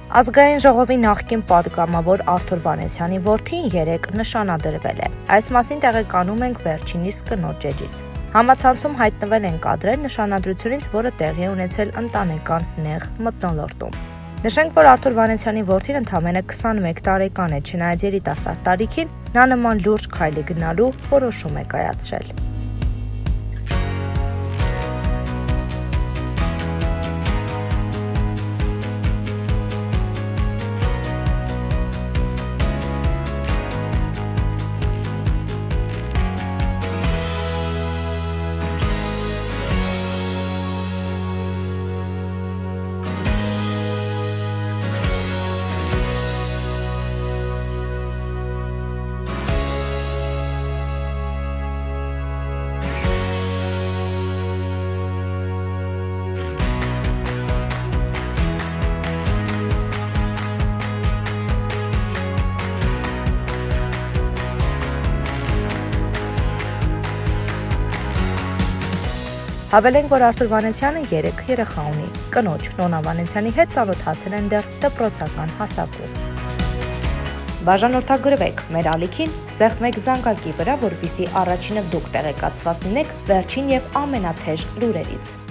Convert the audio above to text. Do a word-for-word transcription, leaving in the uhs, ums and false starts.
Ազգային ժողովի նախկին պատգամավոր Արթուր Վանեցյանի որդին երեկ նշանադրվել է։ Այս մասին տեղեկանում ենք վերջինիս կնոջ էջից։ Համացանցում հայտնվել են կադրեր նշանադրությունից, որը տեղի է ունեցել ընտանեկան նեղ մթնոլորտում։ Նշենք, որ Արթուր Վանեցյանի որդին ընդամենը քսանմեկ տարեկան է, չնայած երիտասարդ տարիքին նա նման լուրջ քայլի գնալու որոշում է կայացրել։ Հավելենք, որ Արթուր Վանեցյանը երեք երեխա ունի։ Կնոջ Նոնա Վանեցյանի հետ ծանոթացել են դեռ դպրոցական հասակում։ Բաժանորդագրվեք մեր ալիքին սեղմեք զանգակի վրա, որպեսզի առաջինը դուք տեղեկացված լինեք վերջին եւ ամենաթեժ լուրերից։